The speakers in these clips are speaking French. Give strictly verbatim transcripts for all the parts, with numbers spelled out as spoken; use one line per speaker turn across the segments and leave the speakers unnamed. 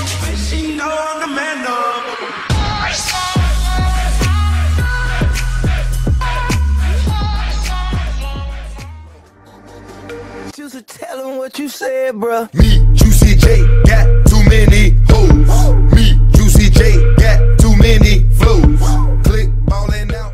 Tell him what you said, bruh.
Me, Juicy J, got too many hoes. Me, Juicy J, got too many flows. Click ballin' out.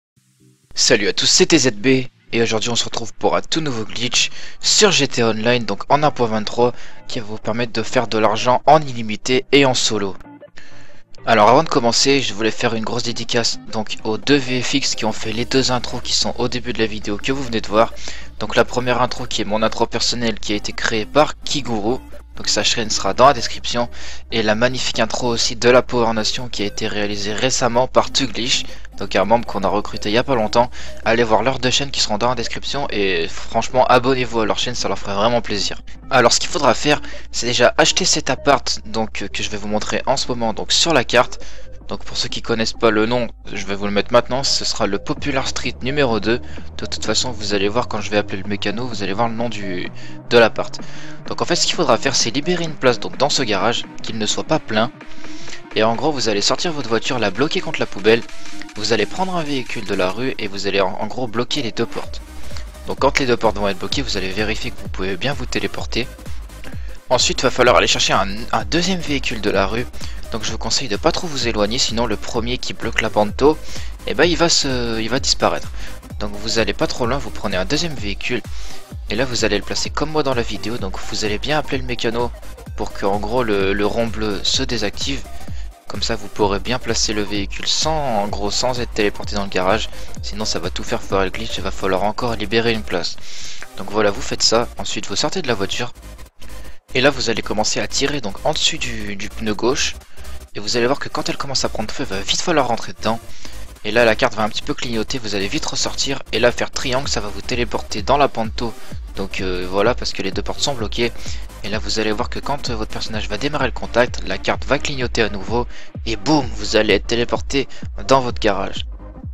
Salut à tous, c'était Z B et aujourd'hui on se retrouve pour un tout nouveau glitch sur G T A Online, donc en un point vingt-trois, qui va vous permettre de faire de l'argent en illimité et en solo. Alors avant de commencer, je voulais faire une grosse dédicace donc aux deux V F X qui ont fait les deux intros qui sont au début de la vidéo que vous venez de voir. Donc la première intro qui est mon intro personnelle qui a été créée par Kiguru, donc sa chaîne sera dans la description, et la magnifique intro aussi de la Power Nation qui a été réalisée récemment par Tuglish, donc un membre qu'on a recruté il y a pas longtemps. Allez voir leurs deux chaînes qui seront dans la description et franchement abonnez-vous à leur chaîne, ça leur ferait vraiment plaisir. Alors ce qu'il faudra faire, c'est déjà acheter cet appart donc que je vais vous montrer en ce moment donc sur la carte. Donc pour ceux qui connaissent pas le nom, je vais vous le mettre maintenant, ce sera le Popular Street numéro deux. De toute façon vous allez voir quand je vais appeler le mécano, vous allez voir le nom du de l'appart. Donc en fait ce qu'il faudra faire, c'est libérer une place donc dans ce garage, qu'il ne soit pas plein. Et en gros vous allez sortir votre voiture, la bloquer contre la poubelle, vous allez prendre un véhicule de la rue et vous allez en, en gros bloquer les deux portes. Donc quand les deux portes vont être bloquées, vous allez vérifier que vous pouvez bien vous téléporter. Ensuite il va falloir aller chercher un, un deuxième véhicule de la rue. Donc je vous conseille de pas trop vous éloigner, sinon le premier qui bloque la Panto, et eh ben il va se, il va disparaître. Donc vous allez pas trop loin, vous prenez un deuxième véhicule et là vous allez le placer comme moi dans la vidéo. Donc vous allez bien appeler le mécano pour que en gros le, le rond bleu se désactive. Comme ça vous pourrez bien placer le véhicule sans en gros sans être téléporté dans le garage. Sinon ça va tout faire foirer le glitch, il va falloir encore libérer une place. Donc voilà, vous faites ça, ensuite vous sortez de la voiture. Et là vous allez commencer à tirer donc en dessus du, du pneu gauche. Et vous allez voir que quand elle commence à prendre feu, il va vite falloir rentrer dedans. Et là la carte va un petit peu clignoter, vous allez vite ressortir. Et là faire triangle, ça va vous téléporter dans la Panto. Donc euh, voilà, parce que les deux portes sont bloquées. Et là vous allez voir que quand euh, votre personnage va démarrer le contact, la carte va clignoter à nouveau. Et boum, vous allez être téléporté dans votre garage.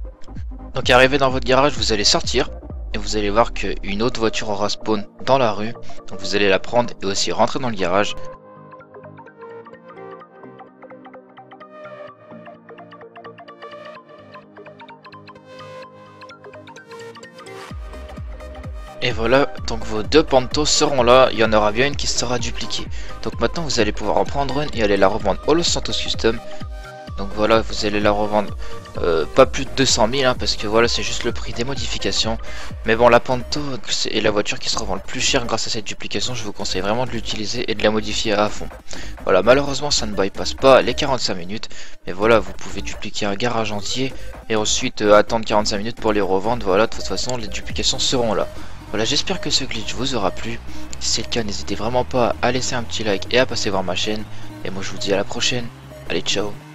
Donc arrivé dans votre garage, vous allez sortir. Et vous allez voir qu'une autre voiture aura spawn dans la rue. Donc vous allez la prendre et aussi rentrer dans le garage. Et voilà, donc vos deux Pantos seront là, il y en aura bien une qui sera dupliquée. Donc maintenant vous allez pouvoir en prendre une et aller la revendre au Los Santos Custom. Donc voilà, vous allez la revendre euh, pas plus de deux cent mille hein, parce que voilà c'est juste le prix des modifications. Mais bon, la Panto est la voiture qui se revend le plus cher grâce à cette duplication. Je vous conseille vraiment de l'utiliser et de la modifier à fond. Voilà, malheureusement ça ne bypass pas les quarante-cinq minutes. Mais voilà, vous pouvez dupliquer un garage entier et ensuite euh, attendre quarante-cinq minutes pour les revendre. Voilà, de toute façon les duplications seront là. Voilà, j'espère que ce glitch vous aura plu. Si c'est le cas, n'hésitez vraiment pas à laisser un petit like et à passer voir ma chaîne. Et moi je vous dis à la prochaine. Allez, ciao.